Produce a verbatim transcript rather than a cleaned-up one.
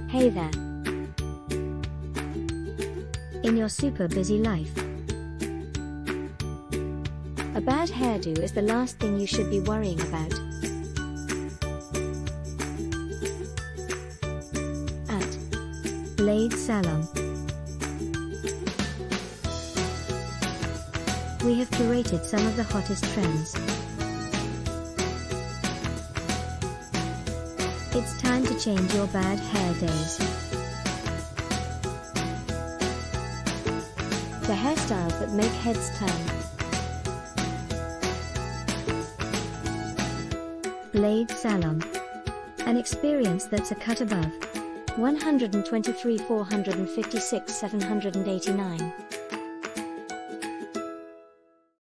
Hey there. In your super busy life, a bad hairdo is the last thing you should be worrying about. At Blade Salon, we have curated some of the hottest trends. It's time to change your bad hair days. The hairstyles that make heads turn. Blade Salon. An experience that's a cut above. one hundred twenty-three four hundred fifty-six seven hundred eighty-nine.